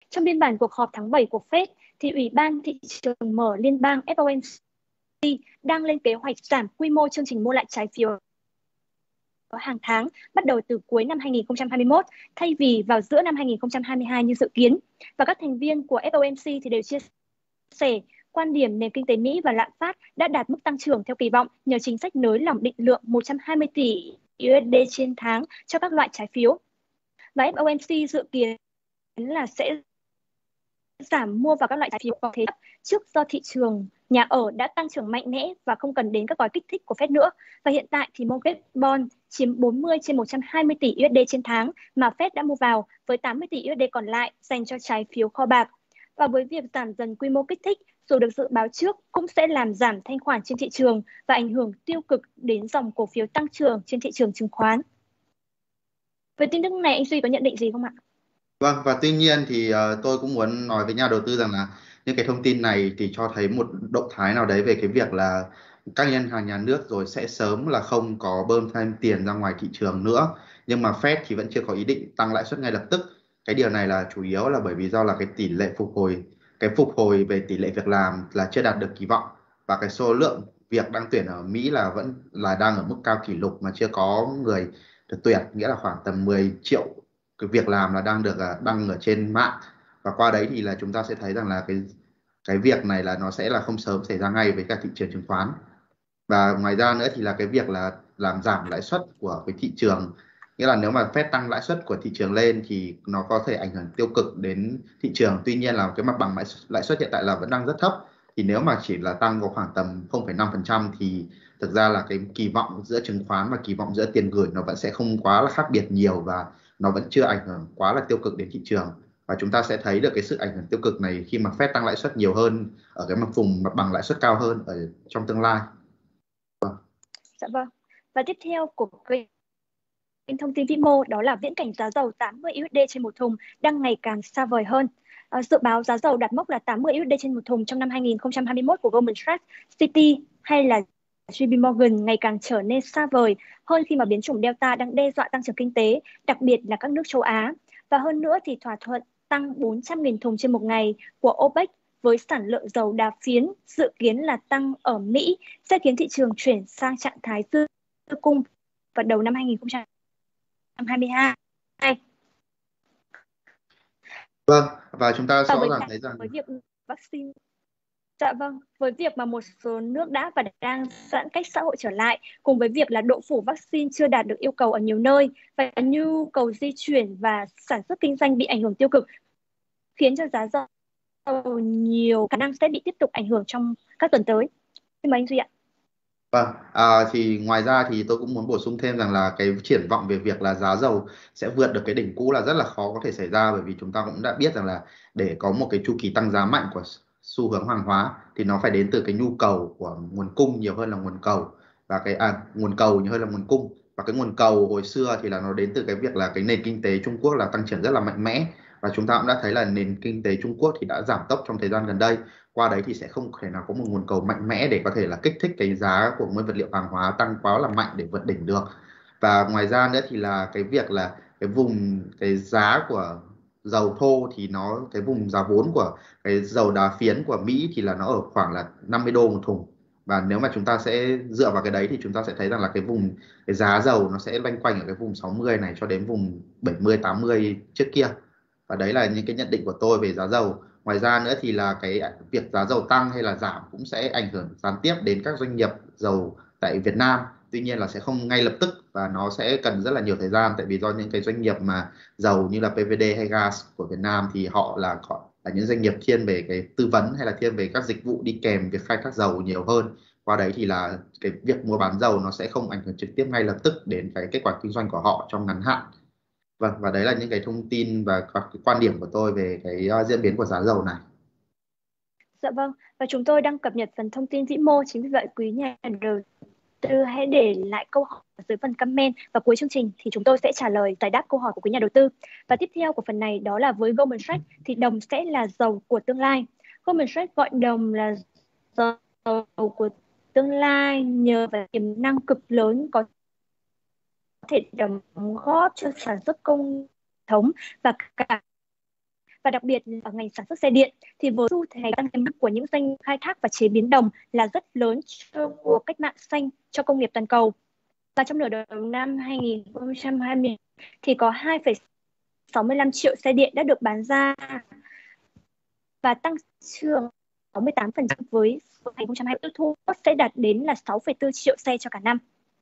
Trong biên bản cuộc họp tháng 7 của Fed, thì Ủy ban Thị trường Mở Liên bang FOMC đang lên kế hoạch giảm quy mô chương trình mua lại trái phiếu hàng tháng bắt đầu từ cuối năm 2021 thay vì vào giữa năm 2022 như dự kiến. Và các thành viên của FOMC thì đều chia sẻ quan điểm nền kinh tế Mỹ và lạm phát đã đạt mức tăng trưởng theo kỳ vọng nhờ chính sách nới lỏng định lượng 120 tỷ USD trên tháng cho các loại trái phiếu. Và FOMC dự kiến là sẽ giảm mua vào các loại trái phiếu có thế chấp trước do thị trường nhà ở đã tăng trưởng mạnh mẽ và không cần đến các gói kích thích của Fed nữa. Và hiện tại thì mortgage bond chiếm 40 trên 120 tỷ USD trên tháng mà Fed đã mua vào, với 80 tỷ USD còn lại dành cho trái phiếu kho bạc. Và với việc giảm dần quy mô kích thích, dù được dự báo trước, cũng sẽ làm giảm thanh khoản trên thị trường và ảnh hưởng tiêu cực đến dòng cổ phiếu tăng trưởng trên thị trường chứng khoán. Với tin tức này, anh Duy có nhận định gì không ạ? Vâng, và tuy nhiên thì tôi cũng muốn nói với nhà đầu tư rằng là những cái thông tin này thì cho thấy một động thái nào đấy về cái việc là các ngân hàng nhà nước rồi sẽ sớm là không có bơm thêm tiền ra ngoài thị trường nữa. Nhưng mà Fed thì vẫn chưa có ý định tăng lãi suất ngay lập tức. Cái điều này là chủ yếu là bởi vì do là cái tỷ lệ phục hồi về tỷ lệ việc làm là chưa đạt được kỳ vọng, và cái số lượng việc đang tuyển ở Mỹ là vẫn là đang ở mức cao kỷ lục mà chưa có người được tuyển, nghĩa là khoảng tầm 10 triệu cái việc làm là đang được đăng ở trên mạng. Và qua đấy thì là chúng ta sẽ thấy rằng là cái việc này là nó sẽ là không sớm xảy ra ngay với cả thị trường chứng khoán. Và ngoài ra nữa thì là cái việc là làm giảm lãi suất của cái thị trường, nghĩa là nếu mà Fed tăng lãi suất của thị trường lên thì nó có thể ảnh hưởng tiêu cực đến thị trường. Tuy nhiên là cái mặt bằng lãi suất hiện tại là vẫn đang rất thấp, thì nếu mà chỉ là tăng có khoảng tầm 0,5% thì thực ra là cái kỳ vọng giữa chứng khoán và kỳ vọng giữa tiền gửi nó vẫn sẽ không quá là khác biệt nhiều, và nó vẫn chưa ảnh hưởng quá là tiêu cực đến thị trường. Và chúng ta sẽ thấy được cái sự ảnh hưởng tiêu cực này khi mà Fed tăng lãi suất nhiều hơn ở cái mặt bằng lãi suất cao hơn ở trong tương lai. Dạ vâng. Và tiếp theo của kênh thông tin vĩ mô đó là viễn cảnh giá dầu 80 USD trên một thùng đang ngày càng xa vời hơn. Dự báo giá dầu đạt mốc là 80 USD trên một thùng trong năm 2021 của Goldman Sachs, Citi hay là JP Morgan ngày càng trở nên xa vời hơn khi mà biến chủng Delta đang đe dọa tăng trưởng kinh tế, đặc biệt là các nước châu Á. Và hơn nữa thì thỏa thuận tăng 400.000 thùng trên một ngày của OPEC với sản lượng dầu đá phiến dự kiến là tăng ở Mỹ sẽ khiến thị trường chuyển sang trạng thái dư cung vào đầu năm 2022. Vâng, và chúng ta Và rõ ràng thấy rằng với việc vaccine, dạ vâng, với việc mà một số nước đã và đang giãn cách xã hội trở lại, cùng với việc là độ phủ vaccine chưa đạt được yêu cầu ở nhiều nơi và nhu cầu di chuyển và sản xuất kinh doanh bị ảnh hưởng tiêu cực, khiến cho giá dầu nhiều khả năng sẽ bị tiếp tục ảnh hưởng trong các tuần tới. Xin mời anh Duy ạ. vâng, thì ngoài ra thì tôi cũng muốn bổ sung thêm rằng là cái triển vọng về việc là giá dầu sẽ vượt được cái đỉnh cũ là rất là khó có thể xảy ra, bởi vì chúng ta cũng đã biết rằng là để có một cái chu kỳ tăng giá mạnh của xu hướng hàng hóa thì nó phải đến từ cái nhu cầu của nguồn cung nhiều hơn là nguồn cầu, và nguồn cầu nhiều hơn là nguồn cung. Và cái nguồn cầu hồi xưa thì là nó đến từ cái việc là cái nền kinh tế Trung Quốc là tăng trưởng rất là mạnh mẽ, và chúng ta cũng đã thấy là nền kinh tế Trung Quốc thì đã giảm tốc trong thời gian gần đây. Qua đấy thì sẽ không thể nào có một nguồn cầu mạnh mẽ để có thể là kích thích cái giá của nguyên vật liệu hàng hóa tăng quá là mạnh để vượt đỉnh được. Và ngoài ra nữa thì là cái việc là cái giá của dầu thô thì cái vùng giá vốn của cái dầu đá phiến của Mỹ thì là nó ở khoảng là 50 đô một thùng. Và nếu mà chúng ta sẽ dựa vào cái đấy thì chúng ta sẽ thấy rằng là cái giá dầu nó sẽ loanh quanh ở cái vùng 60 này cho đến vùng 70 80 trước kia. Và đấy là những cái nhận định của tôi về giá dầu. Ngoài ra nữa thì là cái việc giá dầu tăng hay là giảm cũng sẽ ảnh hưởng gián tiếp đến các doanh nghiệp dầu tại Việt Nam. Tuy nhiên là sẽ không ngay lập tức, và nó sẽ cần rất là nhiều thời gian, tại vì do những cái doanh nghiệp mà dầu như là PVD hay gas của Việt Nam thì họ là những doanh nghiệp thiên về cái tư vấn hay là thiên về các dịch vụ đi kèm việc khai thác dầu nhiều hơn. Qua đấy thì là cái việc mua bán dầu nó sẽ không ảnh hưởng trực tiếp ngay lập tức đến cái kết quả kinh doanh của họ trong ngắn hạn. Vâng, và đấy là những cái thông tin và các cái quan điểm của tôi về cái diễn biến của giá dầu này. Dạ vâng, và chúng tôi đang cập nhật phần thông tin vĩ mô, chính vì vậy quý nhà đầu tư hãy để lại câu hỏi ở dưới phần comment và cuối chương trình thì chúng tôi sẽ trả lời giải đáp câu hỏi của quý nhà đầu tư. Và tiếp theo của phần này đó là với Goldman Sachs thì đồng sẽ là dầu của tương lai. Goldman Sachs gọi đồng là dầu của tương lai nhờ vào tiềm năng cực lớn có thể đóng góp cho sản xuất công thống và cả Và đặc biệt là ở ngành sản xuất xe điện thì với xu thế tăng tiềm năng của những doanh nghiệp khai thác và chế biến đồng là rất lớn cho cuộc cách mạng xanh cho công nghiệp toàn cầu. Và trong nửa đầu năm 2020 thì có 2,65 triệu xe điện đã được bán ra và tăng trưởng 68% với 2020 tiêu thụ sẽ đạt đến là 6,4 triệu xe cho cả năm.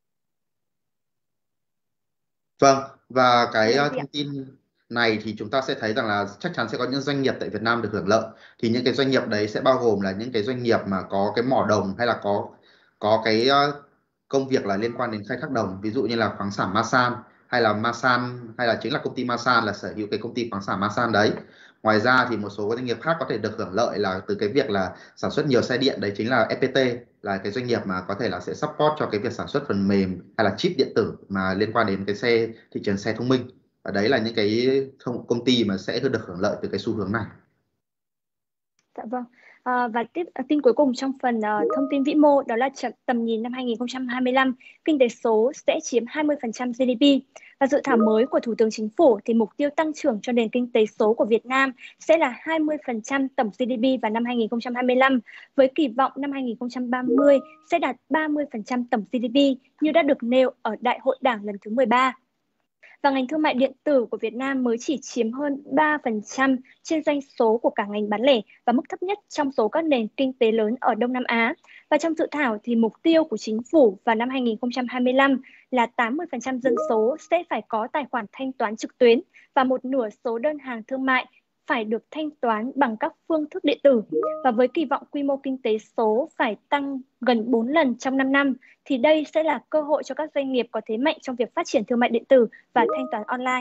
Vâng, và cái Vâng, chị ạ. thông tin này thì chúng ta sẽ thấy rằng là chắc chắn sẽ có những doanh nghiệp tại Việt Nam được hưởng lợi. Thì những cái doanh nghiệp đấy sẽ bao gồm là những cái doanh nghiệp mà có cái mỏ đồng hay là có cái công việc là liên quan đến khai thác đồng, ví dụ như là khoáng sản Masan hay là Masan hay là chính là công ty Masan là sở hữu cái công ty khoáng sản Masan đấy. Ngoài ra thì một số doanh nghiệp khác có thể được hưởng lợi là từ cái việc là sản xuất nhiều xe điện, đấy chính là FPT, là cái doanh nghiệp mà có thể là sẽ support cho cái việc sản xuất phần mềm hay là chip điện tử mà liên quan đến cái thị trường xe thông minh. Và đấy là những cái công ty mà sẽ được hưởng lợi từ cái xu hướng này. Dạ vâng. Và tin cuối cùng trong phần thông tin vĩ mô đó là tầm nhìn năm 2025, kinh tế số sẽ chiếm 20% GDP. Và dự thảo mới của Thủ tướng Chính phủ thì mục tiêu tăng trưởng cho nền kinh tế số của Việt Nam sẽ là 20% tổng GDP vào năm 2025, với kỳ vọng năm 2030 sẽ đạt 30% tổng GDP như đã được nêu ở Đại hội Đảng lần thứ 13. Và ngành thương mại điện tử của Việt Nam mới chỉ chiếm hơn 3% trên doanh số của cả ngành bán lẻ và mức thấp nhất trong số các nền kinh tế lớn ở Đông Nam Á. Và trong dự thảo thì mục tiêu của chính phủ vào năm 2025 là 80% dân số sẽ phải có tài khoản thanh toán trực tuyến và một nửa số đơn hàng thương mại phải được thanh toán bằng các phương thức điện tử. Và với kỳ vọng quy mô kinh tế số phải tăng gần 4 lần trong 5 năm, thì đây sẽ là cơ hội cho các doanh nghiệp có thế mạnh trong việc phát triển thương mại điện tử và thanh toán online.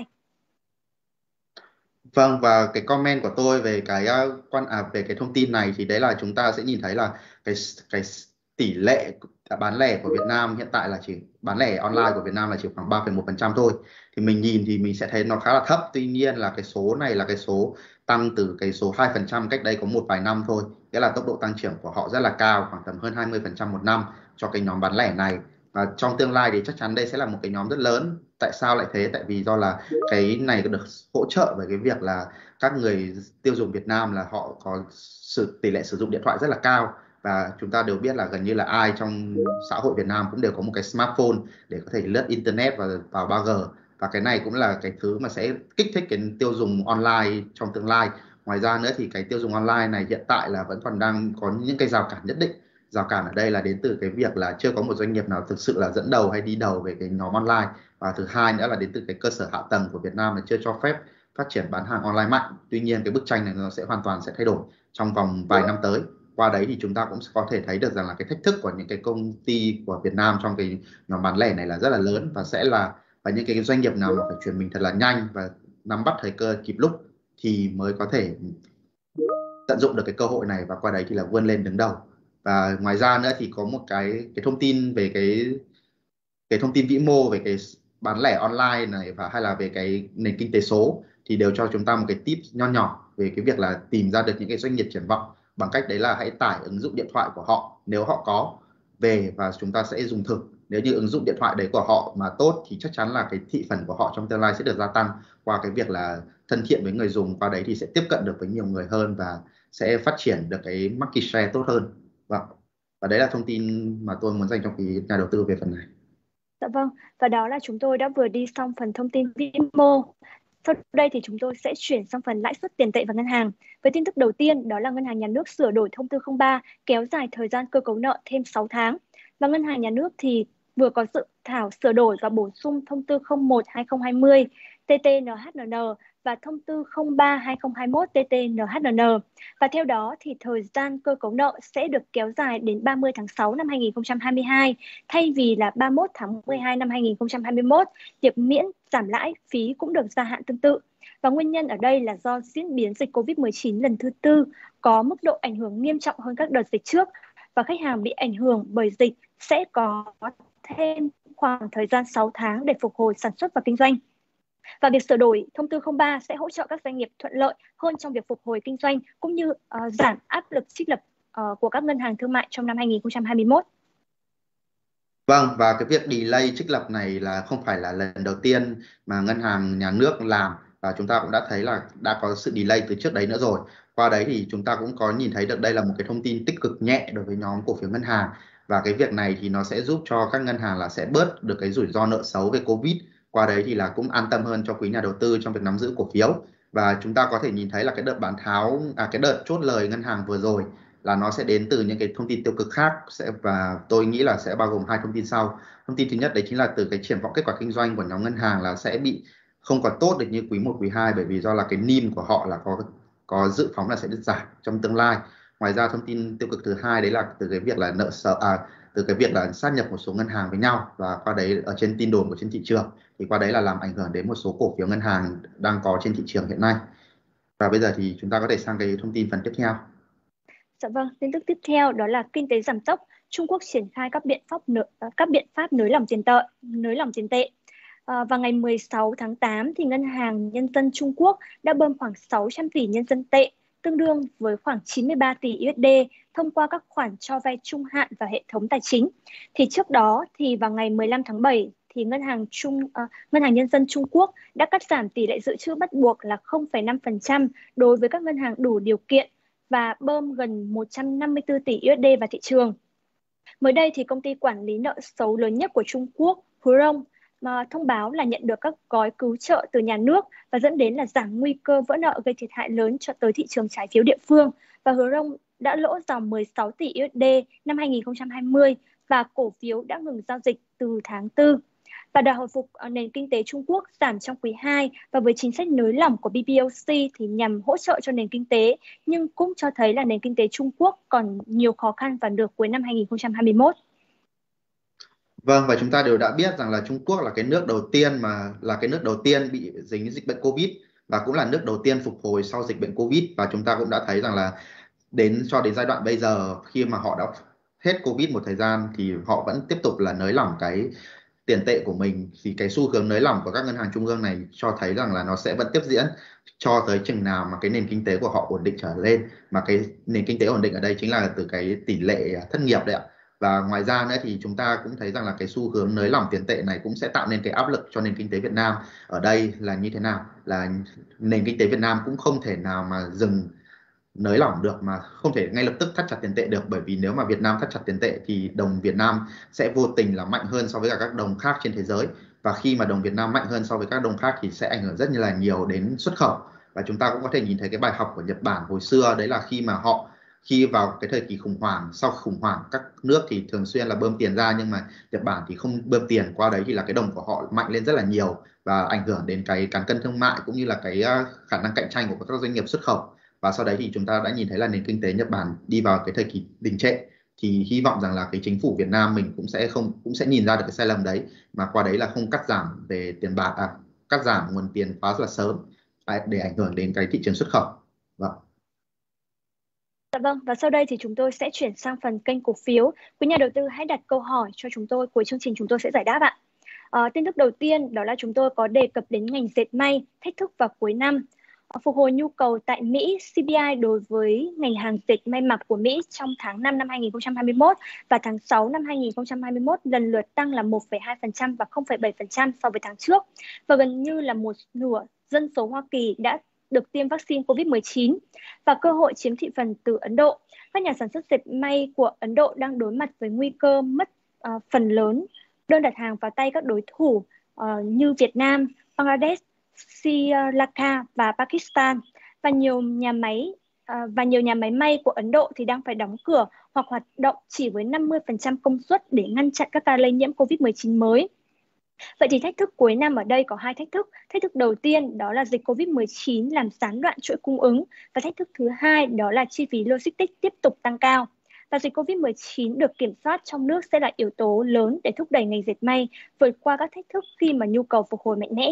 Vâng, và cái comment của tôi về cái về cái thông tin này thì đấy là chúng ta sẽ nhìn thấy là cái tỷ lệ bán lẻ của Việt Nam hiện tại là chỉ bán lẻ online của Việt Nam là chỉ khoảng 3,1% thôi. Thì mình nhìn thì mình sẽ thấy nó khá là thấp. Tuy nhiên là cái số này là cái số tăng từ cái số 2% cách đây có một vài năm thôi. Nghĩa là tốc độ tăng trưởng của họ rất là cao, khoảng tầm hơn 20% một năm cho cái nhóm bán lẻ này. Và trong tương lai thì chắc chắn đây sẽ là một cái nhóm rất lớn. Tại sao lại thế? Tại vì do là cái này được hỗ trợ bởi cái việc là các người tiêu dùng Việt Nam là họ có tỷ lệ sử dụng điện thoại rất là cao, và chúng ta đều biết là gần như là ai trong xã hội Việt Nam cũng đều có một cái smartphone để có thể lướt internet và vào 3G, và cái này cũng là cái thứ mà sẽ kích thích cái tiêu dùng online trong tương lai. Ngoài ra nữa thì cái tiêu dùng online này hiện tại là vẫn còn đang có những cái rào cản nhất định. Rào cản ở đây là đến từ cái việc là chưa có một doanh nghiệp nào thực sự là dẫn đầu hay đi đầu về cái nhóm online, và thứ hai nữa là đến từ cái cơ sở hạ tầng của Việt Nam là chưa cho phép phát triển bán hàng online mạnh. Tuy nhiên cái bức tranh này nó sẽ hoàn toàn sẽ thay đổi trong vòng vài năm tới. Qua đấy thì chúng ta cũng có thể thấy được rằng là cái thách thức của những cái công ty của Việt Nam trong cái nhóm bán lẻ này là rất là lớn, và những cái doanh nghiệp nào mà phải chuyển mình thật là nhanh và nắm bắt thời cơ kịp lúc thì mới có thể tận dụng được cái cơ hội này và qua đấy thì là vươn lên đứng đầu. Và ngoài ra nữa thì có một cái thông tin về cái thông tin vĩ mô về cái bán lẻ online này và hay là về cái nền kinh tế số thì đều cho chúng ta một cái tip nho nhỏ về cái việc là tìm ra được những cái doanh nghiệp triển vọng bằng cách đấy là hãy tải ứng dụng điện thoại của họ nếu họ có về và chúng ta sẽ dùng thử. Nếu như ứng dụng điện thoại đấy của họ mà tốt thì chắc chắn là cái thị phần của họ trong tương lai sẽ được gia tăng qua cái việc là thân thiện với người dùng, qua đấy thì sẽ tiếp cận được với nhiều người hơn và sẽ phát triển được cái market share tốt hơn. Vâng. Và đấy là thông tin mà tôi muốn dành cho cái nhà đầu tư về phần này. Dạ vâng, và đó là chúng tôi đã vừa đi xong phần thông tin vĩ mô. Sau đây thì chúng tôi sẽ chuyển sang phần lãi suất tiền tệ và ngân hàng. Với tin tức đầu tiên đó là Ngân hàng Nhà nước sửa đổi thông tư 03 kéo dài thời gian cơ cấu nợ thêm 6 tháng. Và Ngân hàng Nhà nước thì vừa có dự thảo sửa đổi và bổ sung thông tư 01/2020 TT-NHN và thông tư 03/2021 TT-NHN. Và theo đó thì thời gian cơ cấu nợ sẽ được kéo dài đến 30 tháng 6 năm 2022 thay vì là 31 tháng 12 năm 2021. Việc miễn giảm lãi phí cũng được gia hạn tương tự. Và nguyên nhân ở đây là do diễn biến dịch COVID-19 lần thứ tư có mức độ ảnh hưởng nghiêm trọng hơn các đợt dịch trước, và khách hàng bị ảnh hưởng bởi dịch sẽ có thêm khoảng thời gian 6 tháng để phục hồi sản xuất và kinh doanh. Và việc sửa đổi thông tư 03 sẽ hỗ trợ các doanh nghiệp thuận lợi hơn trong việc phục hồi kinh doanh cũng như giảm áp lực trích lập của các ngân hàng thương mại trong năm 2021. Vâng, và cái việc delay trích lập này là không phải là lần đầu tiên mà ngân hàng nhà nước làm, và chúng ta cũng đã thấy là đã có sự delay từ trước đấy nữa rồi. Qua đấy thì chúng ta cũng có nhìn thấy được đây là một cái thông tin tích cực nhẹ đối với nhóm cổ phiếu ngân hàng, và cái việc này thì nó sẽ giúp cho các ngân hàng là sẽ bớt được cái rủi ro nợ xấu về Covid. Qua đấy thì là cũng an tâm hơn cho quý nhà đầu tư trong việc nắm giữ cổ phiếu. Và chúng ta có thể nhìn thấy là cái đợt bán tháo cái đợt chốt lời ngân hàng vừa rồi là nó sẽ đến từ những cái thông tin tiêu cực khác, và tôi nghĩ là sẽ bao gồm hai thông tin sau. Thông tin thứ nhất đấy chính là từ cái triển vọng kết quả kinh doanh của nhóm ngân hàng là sẽ bị không còn tốt được như quý 1, quý 2, bởi vì do là cái NIM của họ là có dự phóng là sẽ được giảm trong tương lai. Ngoài ra thông tin tiêu cực thứ hai đấy là từ cái việc là từ cái việc là sát nhập một số ngân hàng với nhau, và qua đấy ở trên tin đồn của trên thị trường thì qua đấy là làm ảnh hưởng đến một số cổ phiếu ngân hàng đang có trên thị trường hiện nay. Và bây giờ thì chúng ta có thể sang cái thông tin phần tiếp theo. Dạ vâng, tin tức tiếp theo đó là kinh tế giảm tốc, Trung Quốc triển khai các biện pháp nới lỏng tiền tệ. Vào ngày 16 tháng 8 thì Ngân hàng Nhân dân Trung Quốc đã bơm khoảng 600 tỷ nhân dân tệ, tương đương với khoảng 93 tỷ USD thông qua các khoản cho vay trung hạn vào hệ thống tài chính. Thì trước đó thì vào ngày 15 tháng 7 thì Ngân hàng Nhân dân Trung Quốc đã cắt giảm tỷ lệ dự trữ bắt buộc là 0,5% đối với các ngân hàng đủ điều kiện và bơm gần 154 tỷ USD vào thị trường. Mới đây thì công ty quản lý nợ xấu lớn nhất của Trung Quốc, Hurong, mà thông báo là nhận được các gói cứu trợ từ nhà nước và dẫn đến là giảm nguy cơ vỡ nợ gây thiệt hại lớn cho tới thị trường trái phiếu địa phương. Và Hurong đã lỗ dòng 16 tỷ USD năm 2020 và cổ phiếu đã ngừng giao dịch từ tháng 4. Và đà hồi phục nền kinh tế Trung Quốc giảm trong quý 2 và với chính sách nới lỏng của PBOC thì nhằm hỗ trợ cho nền kinh tế, nhưng cũng cho thấy là nền kinh tế Trung Quốc còn nhiều khó khăn vào nửa cuối năm 2021. Vâng, và chúng ta đều đã biết rằng là Trung Quốc là cái nước đầu tiên bị dính dịch bệnh Covid, và cũng là nước đầu tiên phục hồi sau dịch bệnh Covid. Và chúng ta cũng đã thấy rằng là cho đến giai đoạn bây giờ, khi mà họ đã hết Covid một thời gian thì họ vẫn tiếp tục là nới lỏng cái tiền tệ của mình. Thì cái xu hướng nới lỏng của các ngân hàng trung ương này cho thấy rằng là nó sẽ vẫn tiếp diễn cho tới chừng nào mà cái nền kinh tế của họ ổn định trở lên. Mà cái nền kinh tế ổn định ở đây chính là từ cái tỷ lệ thất nghiệp đấy ạ. Và ngoài ra nữa thì chúng ta cũng thấy rằng là cái xu hướng nới lỏng tiền tệ này cũng sẽ tạo nên cái áp lực cho nền kinh tế Việt Nam. Ở đây là như thế nào? Là nền kinh tế Việt Nam cũng không thể nào mà dừng nới lỏng được, mà không thể ngay lập tức thắt chặt tiền tệ được, bởi vì nếu mà Việt Nam thắt chặt tiền tệ thì đồng Việt Nam sẽ vô tình là mạnh hơn so với cả các đồng khác trên thế giới, và khi mà đồng Việt Nam mạnh hơn so với các đồng khác thì sẽ ảnh hưởng rất là nhiều đến xuất khẩu. Và chúng ta cũng có thể nhìn thấy cái bài học của Nhật Bản hồi xưa, đấy là khi vào cái thời kỳ khủng hoảng, sau khủng hoảng các nước thì thường xuyên là bơm tiền ra, nhưng mà Nhật Bản thì không bơm tiền, qua đấy thì là cái đồng của họ mạnh lên rất là nhiều và ảnh hưởng đến cái cán cân thương mại cũng như là cái khả năng cạnh tranh của các doanh nghiệp xuất khẩu. Và sau đấy thì chúng ta đã nhìn thấy là nền kinh tế Nhật Bản đi vào cái thời kỳ đình trệ, thì hy vọng rằng là cái chính phủ Việt Nam mình cũng sẽ nhìn ra được cái sai lầm đấy, mà qua đấy là không cắt giảm về tiền bạc, cắt giảm nguồn tiền quá là sớm để ảnh hưởng đến cái thị trường xuất khẩu. Vâng. Dạ vâng, và sau đây thì chúng tôi sẽ chuyển sang phần kênh cổ phiếu. Quý nhà đầu tư hãy đặt câu hỏi cho chúng tôi, cuối chương trình chúng tôi sẽ giải đáp ạ. Tin tức đầu tiên đó là chúng tôi có đề cập đến ngành dệt may, thách thức vào cuối năm. Phục hồi nhu cầu tại Mỹ, CPI đối với ngành hàng dệt may mặc của Mỹ trong tháng 5 năm 2021 và tháng 6 năm 2021 lần lượt tăng là 1,2% và 0,7% so với tháng trước. Và gần như là một nửa dân số Hoa Kỳ đã được tiêm vaccine COVID-19 và cơ hội chiếm thị phần từ Ấn Độ. Các nhà sản xuất dệt may của Ấn Độ đang đối mặt với nguy cơ mất phần lớn đơn đặt hàng vào tay các đối thủ như Việt Nam, Bangladesh, Sri Lanka và Pakistan, và nhiều nhà máy may của Ấn Độ thì đang phải đóng cửa hoặc hoạt động chỉ với 50% công suất để ngăn chặn các ca lây nhiễm COVID-19 mới. Vậy thì thách thức cuối năm ở đây có hai thách thức. Thách thức đầu tiên đó là dịch COVID-19 làm gián đoạn chuỗi cung ứng, và thách thức thứ hai đó là chi phí logistics tiếp tục tăng cao. Và dịch COVID-19 được kiểm soát trong nước sẽ là yếu tố lớn để thúc đẩy ngành dệt may vượt qua các thách thức khi mà nhu cầu phục hồi mạnh mẽ.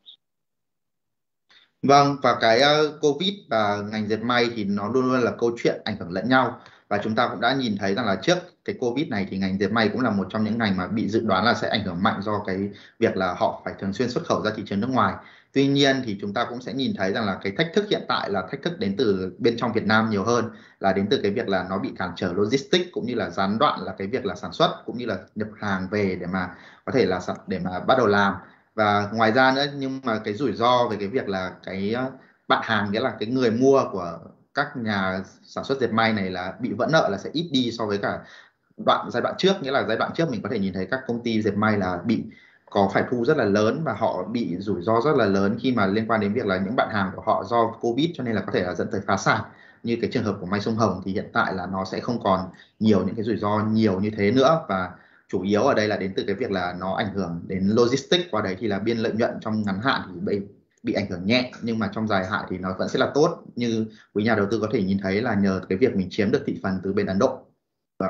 Vâng, và cái Covid và ngành dệt may thì nó luôn luôn là câu chuyện ảnh hưởng lẫn nhau. Và chúng ta cũng đã nhìn thấy rằng là trước cái Covid này thì ngành dệt may cũng là một trong những ngành mà bị dự đoán là sẽ ảnh hưởng mạnh do cái việc là họ phải thường xuyên xuất khẩu ra thị trường nước ngoài. Tuy nhiên thì chúng ta cũng sẽ nhìn thấy rằng là cái thách thức hiện tại là thách thức đến từ bên trong Việt Nam nhiều hơn, là đến từ cái việc là nó bị cản trở logistics cũng như là gián đoạn là cái việc là sản xuất cũng như là nhập hàng về để mà có thể là để mà bắt đầu làm. Và ngoài ra nữa, nhưng mà cái rủi ro về cái việc là cái bạn hàng, nghĩa là cái người mua của các nhà sản xuất dệt may này là bị vỡ nợ là sẽ ít đi so với cả giai đoạn trước. Nghĩa là giai đoạn trước mình có thể nhìn thấy các công ty dệt may là có phải thu rất là lớn và họ bị rủi ro rất là lớn khi mà liên quan đến việc là những bạn hàng của họ do Covid cho nên là có thể là dẫn tới phá sản. Như cái trường hợp của May Sông Hồng thì hiện tại là nó sẽ không còn nhiều những cái rủi ro nhiều như thế nữa, và chủ yếu ở đây là đến từ cái việc là nó ảnh hưởng đến logistics, qua đấy thì là biên lợi nhuận trong ngắn hạn thì bị ảnh hưởng nhẹ, nhưng mà trong dài hạn thì nó vẫn sẽ là tốt, như quý nhà đầu tư có thể nhìn thấy là nhờ cái việc mình chiếm được thị phần từ bên Ấn Độ. Vâng,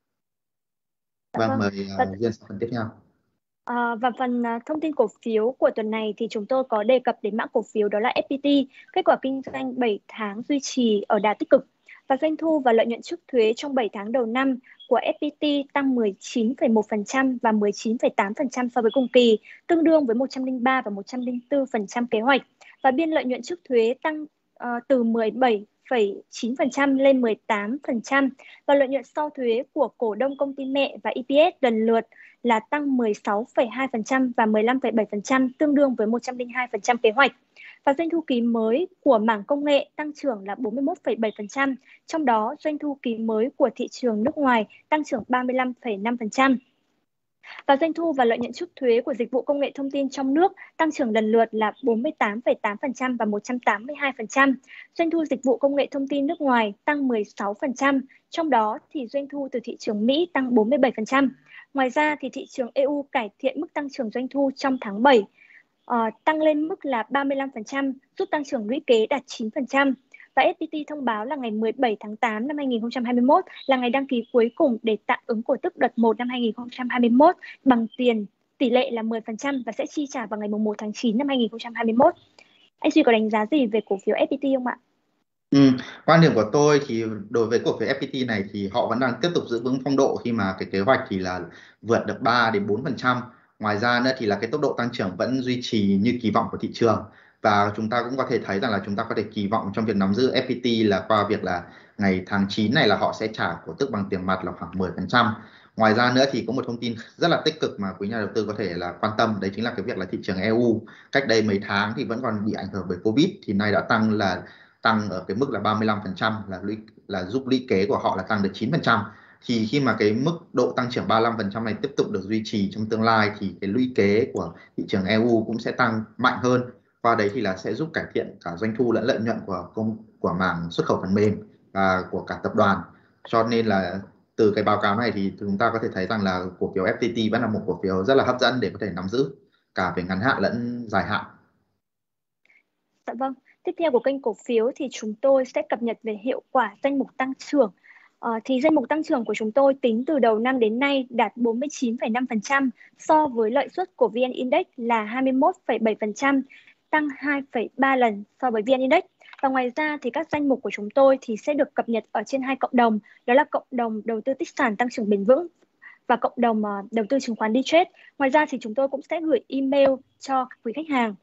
Dạ vâng vâng. mời Và Duyên sang phần tiếp theo. và phần thông tin cổ phiếu của tuần này thì chúng tôi có đề cập đến mã cổ phiếu đó là FPT. Kết quả kinh doanh 7 tháng duy trì ở đà tích cực, và doanh thu và lợi nhuận trước thuế trong 7 tháng đầu năm của FPT tăng 19,1% và 19,8% so với cùng kỳ, tương đương với 103 và 104% kế hoạch. Và biên lợi nhuận trước thuế tăng từ 17,9% lên 18%, và lợi nhuận sau thuế của cổ đông công ty mẹ và EPS lần lượt là tăng 16,2% và 15,7%, tương đương với 102% kế hoạch. Và doanh thu kỳ mới của mảng công nghệ tăng trưởng là 41,7%, trong đó doanh thu kỳ mới của thị trường nước ngoài tăng trưởng 35,5%. Và doanh thu và lợi nhuận trước thuế của dịch vụ công nghệ thông tin trong nước tăng trưởng lần lượt là 48,8% và 182%. Doanh thu dịch vụ công nghệ thông tin nước ngoài tăng 16%, trong đó thì doanh thu từ thị trường Mỹ tăng 47%. Ngoài ra thì thị trường EU cải thiện mức tăng trưởng doanh thu trong tháng 7, tăng lên mức là 35%, giúp tăng trưởng lũy kế đạt 9%. Và FPT thông báo là ngày 17 tháng 8 năm 2021 là ngày đăng ký cuối cùng để tạm ứng cổ tức đợt 1 năm 2021 bằng tiền, tỷ lệ là 10%, và sẽ chi trả vào ngày 1 tháng 9 năm 2021. Anh Duy có đánh giá gì về cổ phiếu FPT không ạ? Quan điểm của tôi thì đối với cổ phiếu FPT này thì họ vẫn đang tiếp tục giữ vững phong độ khi mà cái kế hoạch thì là vượt được 3 đến 4%. Ngoài ra nữa thì là cái tốc độ tăng trưởng vẫn duy trì như kỳ vọng của thị trường, và chúng ta cũng có thể thấy rằng là chúng ta có thể kỳ vọng trong việc nắm giữ FPT là qua việc là ngày tháng 9 này là họ sẽ trả cổ tức bằng tiền mặt là khoảng 10%. Ngoài ra nữa thì có một thông tin rất là tích cực mà quý nhà đầu tư có thể là quan tâm, đấy chính là cái việc là thị trường EU cách đây mấy tháng thì vẫn còn bị ảnh hưởng bởi Covid, thì nay đã tăng ở cái mức là 35%, là giúp lũy kế của họ là tăng được 9%. Thì khi mà cái mức độ tăng trưởng 35% này tiếp tục được duy trì trong tương lai thì cái lũy kế của thị trường EU cũng sẽ tăng mạnh hơn. Qua đấy thì là sẽ giúp cải thiện cả doanh thu lẫn lợi nhuận của mảng xuất khẩu phần mềm và của cả tập đoàn. Cho nên là từ cái báo cáo này thì chúng ta có thể thấy rằng là cổ phiếu FPT vẫn là một cổ phiếu rất là hấp dẫn để có thể nắm giữ cả về ngắn hạn lẫn dài hạn. Dạ vâng. Tiếp theo của kênh cổ phiếu thì chúng tôi sẽ cập nhật về hiệu quả danh mục tăng trưởng. Thì danh mục tăng trưởng của chúng tôi tính từ đầu năm đến nay đạt 49,5%, so với lợi suất của VN Index là 21,7%, tăng 2,3 lần so với VN Index. Và ngoài ra thì các danh mục của chúng tôi thì sẽ được cập nhật ở trên hai cộng đồng, đó là cộng đồng đầu tư tích sản tăng trưởng bền vững và cộng đồng đầu tư chứng khoán D-Trade. Ngoài ra thì chúng tôi cũng sẽ gửi email cho quý khách hàng.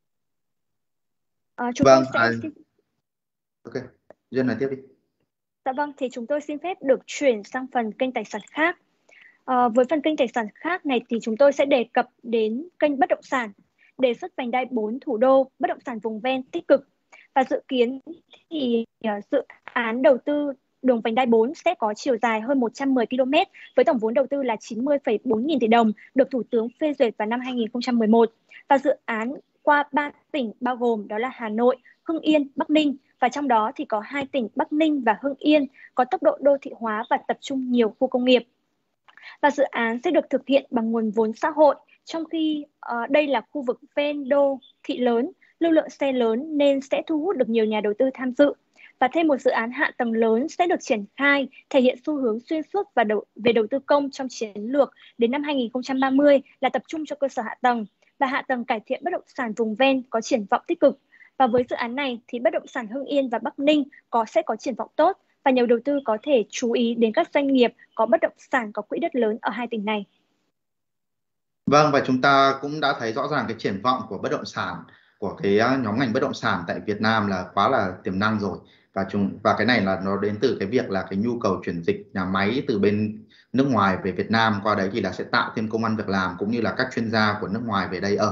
Chúng tôi Vâng, sẽ ok, Duyên nói tiếp đi. Dạ vâng, thì chúng tôi xin phép được chuyển sang phần kênh tài sản khác. Với phần kênh tài sản khác này thì chúng tôi sẽ đề cập đến kênh bất động sản, đề xuất vành đai 4 thủ đô, bất động sản vùng ven tích cực. Và dự kiến thì dự án đầu tư đường vành đai 4 sẽ có chiều dài hơn 110 km với tổng vốn đầu tư là 90,4 nghìn tỷ đồng, được Thủ tướng phê duyệt vào năm 2011. Và dự án qua 3 tỉnh bao gồm đó là Hà Nội, Hưng Yên, Bắc Ninh, và trong đó thì có 2 tỉnh Bắc Ninh và Hưng Yên có tốc độ đô thị hóa và tập trung nhiều khu công nghiệp. Và dự án sẽ được thực hiện bằng nguồn vốn xã hội, trong khi đây là khu vực ven đô thị lớn, lưu lượng xe lớn nên sẽ thu hút được nhiều nhà đầu tư tham dự. Và thêm một dự án hạ tầng lớn sẽ được triển khai, thể hiện xu hướng xuyên suốt và về đầu tư công trong chiến lược đến năm 2030 là tập trung cho cơ sở hạ tầng, và hạ tầng cải thiện bất động sản vùng ven có triển vọng tích cực. Và với dự án này thì bất động sản Hưng Yên và Bắc Ninh sẽ có triển vọng tốt, và nhiều đầu tư có thể chú ý đến các doanh nghiệp có bất động sản có quỹ đất lớn ở hai tỉnh này. Vâng, và chúng ta cũng đã thấy rõ ràng cái triển vọng của bất động sản, của cái nhóm ngành bất động sản tại Việt Nam là quá là tiềm năng rồi. Và cái này là nó đến từ cái việc là cái nhu cầu chuyển dịch nhà máy từ bên nước ngoài về Việt Nam, qua đấy thì là sẽ tạo thêm công ăn việc làm cũng như là các chuyên gia của nước ngoài về đây ở.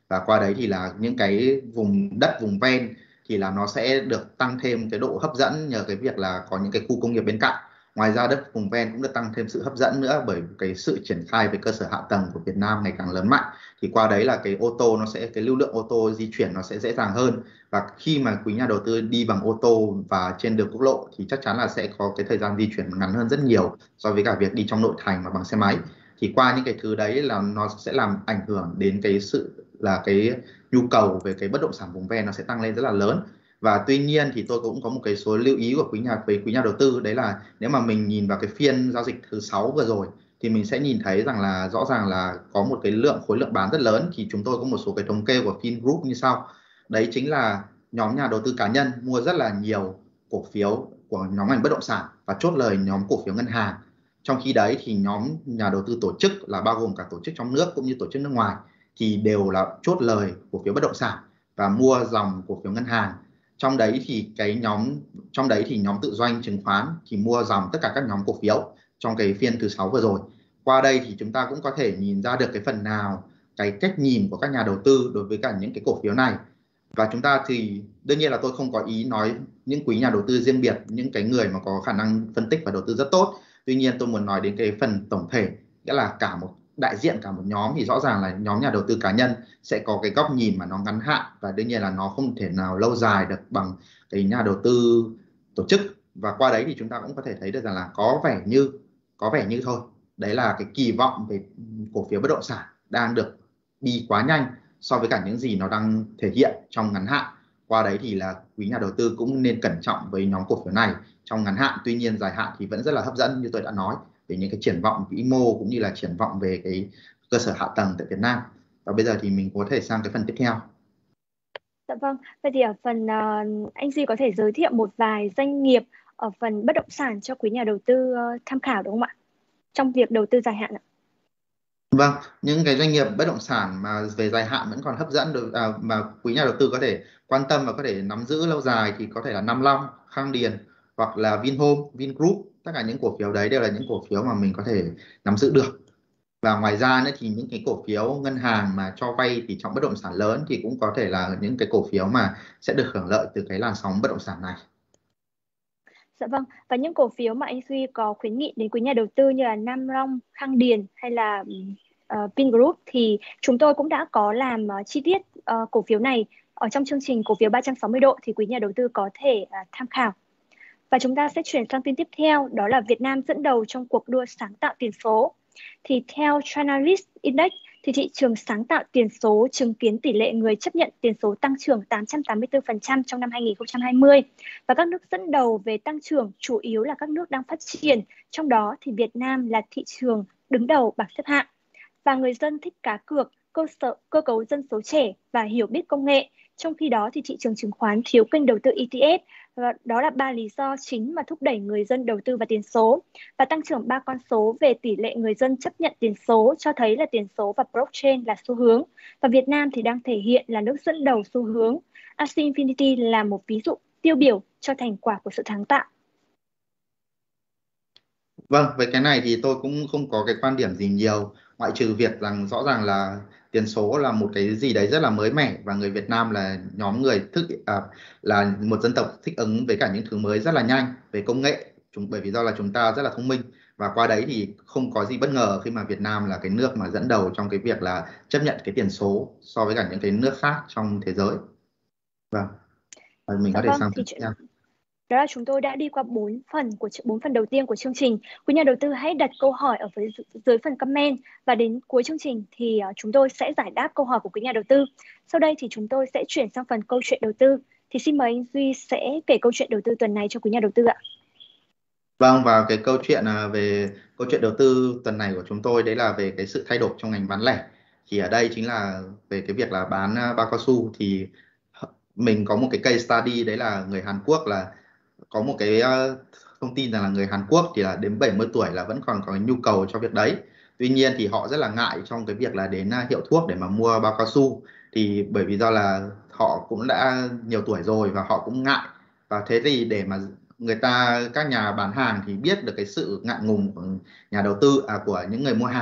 và qua đấy thì là những cái vùng đất vùng ven thì là nó sẽ được tăng thêm cái độ hấp dẫn nhờ cái việc là có những cái khu công nghiệp bên cạnh. Ngoài ra đất vùng ven cũng được tăng thêm sự hấp dẫn nữa bởi cái sự triển khai về cơ sở hạ tầng của Việt Nam ngày càng lớn mạnh, thì qua đấy là cái lưu lượng ô tô di chuyển nó sẽ dễ dàng hơn. Và khi mà quý nhà đầu tư đi bằng ô tô và trên đường quốc lộ thì chắc chắn là sẽ có cái thời gian di chuyển ngắn hơn rất nhiều so với cả việc đi trong nội thành mà bằng xe máy. Thì qua những cái thứ đấy là nó sẽ làm ảnh hưởng đến cái nhu cầu về cái bất động sản vùng ven nó sẽ tăng lên rất là lớn. Và tuy nhiên thì tôi cũng có một cái số lưu ý của quý nhà đầu tư, đấy là nếu mà mình nhìn vào cái phiên giao dịch thứ sáu vừa rồi thì mình sẽ nhìn thấy rằng là rõ ràng là có một cái khối lượng bán rất lớn. Thì chúng tôi có một số cái thống kê của Vingroup như sau. Đấy chính là nhóm nhà đầu tư cá nhân mua rất là nhiều cổ phiếu của nhóm ngành bất động sản và chốt lời nhóm cổ phiếu ngân hàng. Trong khi đấy thì nhóm nhà đầu tư tổ chức là bao gồm cả tổ chức trong nước cũng như tổ chức nước ngoài thì đều là chốt lời cổ phiếu bất động sản và mua dòng cổ phiếu ngân hàng. Trong đấy thì nhóm tự doanh chứng khoán thì mua dòng tất cả các nhóm cổ phiếu trong cái phiên thứ sáu vừa rồi. Qua đây thì chúng ta cũng có thể nhìn ra được cái phần nào cái cách nhìn của các nhà đầu tư đối với cả những cái cổ phiếu này. Và chúng ta thì đương nhiên là tôi không có ý nói những quý nhà đầu tư riêng biệt, những cái người mà có khả năng phân tích và đầu tư rất tốt. Tuy nhiên tôi muốn nói đến cái phần tổng thể, nghĩa là đại diện cả một nhóm thì rõ ràng là nhóm nhà đầu tư cá nhân sẽ có cái góc nhìn mà nó ngắn hạn và đương nhiên là nó không thể nào lâu dài được bằng cái nhà đầu tư tổ chức. Và qua đấy thì chúng ta cũng có thể thấy được rằng là có vẻ như thôi, đấy là cái kỳ vọng về cổ phiếu bất động sản đang được đi quá nhanh so với cả những gì nó đang thể hiện trong ngắn hạn. Qua đấy thì là quý nhà đầu tư cũng nên cẩn trọng với nhóm cổ phiếu này trong ngắn hạn. Tuy nhiên dài hạn thì vẫn rất là hấp dẫn như tôi đã nói về những cái triển vọng vĩ mô cũng như là triển vọng về cái cơ sở hạ tầng tại Việt Nam. Và bây giờ thì mình có thể sang cái phần tiếp theo. Dạ vâng, vậy thì ở phần anh Duy có thể giới thiệu một vài doanh nghiệp ở phần bất động sản cho quý nhà đầu tư tham khảo đúng không ạ? Trong việc đầu tư dài hạn ạ. Vâng, những cái doanh nghiệp bất động sản mà về dài hạn vẫn còn hấp dẫn mà quý nhà đầu tư có thể quan tâm và có thể nắm giữ lâu dài thì có thể là Nam Long, Khang Điền hoặc là Vinhome, Vingroup. Tất cả những cổ phiếu đấy đều là những cổ phiếu mà mình có thể nắm giữ được. Và ngoài ra nữa thì những cái cổ phiếu ngân hàng mà cho vay thì trong bất động sản lớn thì cũng có thể là những cái cổ phiếu mà sẽ được hưởng lợi từ cái làn sóng bất động sản này. Dạ vâng, và những cổ phiếu mà anh Duy có khuyến nghị đến quý nhà đầu tư như là Nam Long, Khang Điền hay là Vingroup thì chúng tôi cũng đã có làm chi tiết cổ phiếu này ở trong chương trình cổ phiếu 360 độ thì quý nhà đầu tư có thể tham khảo. Và chúng ta sẽ chuyển sang tin tiếp theo, đó là Việt Nam dẫn đầu trong cuộc đua sáng tạo tiền số. Thì theo China Risk Index, thì thị trường sáng tạo tiền số chứng kiến tỷ lệ người chấp nhận tiền số tăng trưởng 884% trong năm 2020. Và các nước dẫn đầu về tăng trưởng chủ yếu là các nước đang phát triển, trong đó thì Việt Nam là thị trường đứng đầu bảng xếp hạng. Và người dân thích cá cược, cơ cấu dân số trẻ và hiểu biết công nghệ. Trong khi đó thì thị trường chứng khoán thiếu kênh đầu tư ETF. Và đó là 3 lý do chính mà thúc đẩy người dân đầu tư vào tiền số. Và tăng trưởng 3 con số về tỷ lệ người dân chấp nhận tiền số cho thấy là tiền số và blockchain là xu hướng. Và Việt Nam thì đang thể hiện là nước dẫn đầu xu hướng. Axie Infinity là một ví dụ tiêu biểu cho thành quả của sự sáng tạo. Vâng, về cái này thì tôi cũng không có cái quan điểm gì nhiều, ngoại trừ việc rằng rõ ràng là tiền số là một cái gì đấy rất là mới mẻ và người Việt Nam là nhóm người là một dân tộc thích ứng với cả những thứ mới rất là nhanh về công nghệ. Bởi vì do là chúng ta rất là thông minh và qua đấy thì không có gì bất ngờ khi mà Việt Nam là cái nước mà dẫn đầu trong cái việc là chấp nhận cái tiền số so với cả những cái nước khác trong thế giới. Vâng, và mình Dạ có thể vâng, sang thì phần tiếp theo. đó là chúng tôi đã đi qua 4 phần đầu tiên của chương trình. Quý nhà đầu tư hãy đặt câu hỏi ở dưới phần comment và đến cuối chương trình thì chúng tôi sẽ giải đáp câu hỏi của quý nhà đầu tư. Sau đây thì chúng tôi sẽ chuyển sang phần câu chuyện đầu tư. Thì xin mời anh Duy sẽ kể câu chuyện đầu tư tuần này cho quý nhà đầu tư ạ. Vâng, và cái về câu chuyện đầu tư tuần này của chúng tôi đấy là về cái sự thay đổi trong ngành bán lẻ. Thì ở đây chính là về cái việc là bán bao cao su. Thì mình có một cái case study đấy là người Hàn Quốc, là có một cái thông tin rằng là người Hàn Quốc thì là đến 70 tuổi là vẫn còn có cái nhu cầu cho việc đấy. Tuy nhiên thì họ rất là ngại trong cái việc là đến hiệu thuốc để mà mua bao cao su. Thì bởi vì do là họ cũng đã nhiều tuổi rồi và họ cũng ngại. Và thế thì để mà các nhà bán hàng thì biết được cái sự ngại ngùng của nhà đầu tư của những người mua hàng,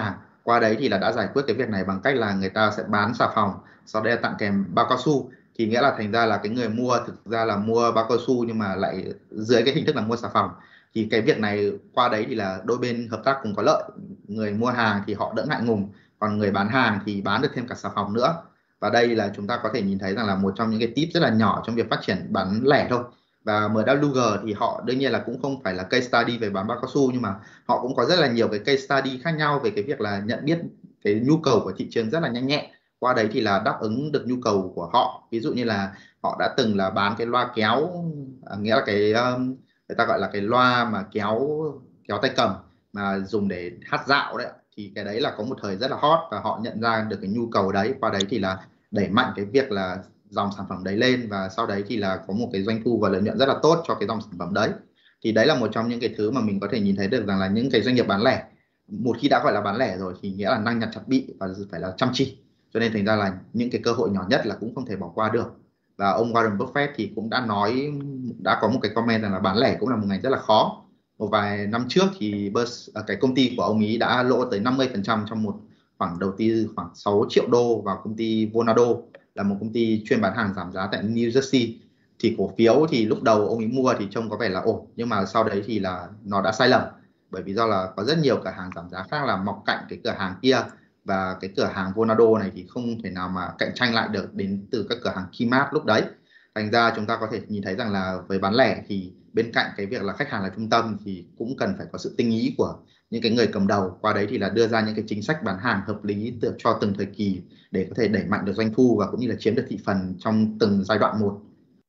qua đấy thì là đã giải quyết cái việc này bằng cách là người ta sẽ bán xà phòng, sau đây là tặng kèm bao cao su. Thì nghĩa là thành ra là cái người mua thực ra là mua bao cao su nhưng mà lại dưới cái hình thức là mua xà phòng. Thì cái việc này qua đấy thì là đôi bên hợp tác cùng có lợi, người mua hàng thì họ đỡ ngại ngùng, còn người bán hàng thì bán được thêm cả xà phòng nữa. Và đây là chúng ta có thể nhìn thấy rằng là một trong những cái tip rất là nhỏ trong việc phát triển bán lẻ thôi. Và MWG thì họ đương nhiên là cũng không phải là case study về bán bao cao su, nhưng mà họ cũng có rất là nhiều cái case study khác nhau về cái việc là nhận biết cái nhu cầu của thị trường rất là nhanh nhẹn, qua đấy thì là đáp ứng được nhu cầu của họ. Ví dụ như là họ đã từng là bán cái loa kéo, nghĩa là cái người ta gọi là cái loa mà kéo kéo tay cầm mà dùng để hát dạo đấy, thì cái đấy là có một thời rất là hot và họ nhận ra được cái nhu cầu đấy, qua đấy thì là đẩy mạnh cái việc là dòng sản phẩm đấy lên, và sau đấy thì là có một cái doanh thu và lợi nhuận rất là tốt cho cái dòng sản phẩm đấy. Thì đấy là một trong những cái thứ mà mình có thể nhìn thấy được rằng là những cái doanh nghiệp bán lẻ, một khi đã gọi là bán lẻ rồi thì nghĩa là năng nhặt chặt bị và phải là chăm chỉ, cho nên thành ra là những cái cơ hội nhỏ nhất là cũng không thể bỏ qua được. Và ông Warren Buffett thì cũng đã nói, đã có một cái comment rằng là bán lẻ cũng là một ngành rất là khó. Một vài năm trước thì cái công ty của ông ấy đã lỗ tới 50% trong một khoản đầu tư khoảng 6 triệu đô vào công ty Vonado, là một công ty chuyên bán hàng giảm giá tại New Jersey. Thì cổ phiếu thì lúc đầu ông ấy mua thì trông có vẻ là ổn, nhưng mà sau đấy thì là nó đã sai lầm, bởi vì do là có rất nhiều cửa hàng giảm giá khác là mọc cạnh cái cửa hàng kia, và cái cửa hàng Vonado này thì không thể nào mà cạnh tranh lại được đến từ các cửa hàng Kmart lúc đấy. Thành ra chúng ta có thể nhìn thấy rằng là với bán lẻ thì bên cạnh cái việc là khách hàng là trung tâm thì cũng cần phải có sự tinh ý của những cái người cầm đầu, qua đấy thì là đưa ra những cái chính sách bán hàng hợp lý cho từng thời kỳ để có thể đẩy mạnh được doanh thu và cũng như là chiếm được thị phần trong từng giai đoạn một.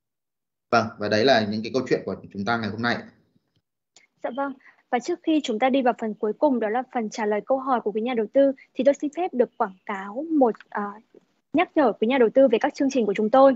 Vâng, và đấy là những cái câu chuyện của chúng ta ngày hôm nay. Dạ vâng. Và trước khi chúng ta đi vào phần cuối cùng, đó là phần trả lời câu hỏi của quý nhà đầu tư, thì tôi xin phép được quảng cáo nhắc nhở quý nhà đầu tư về các chương trình của chúng tôi.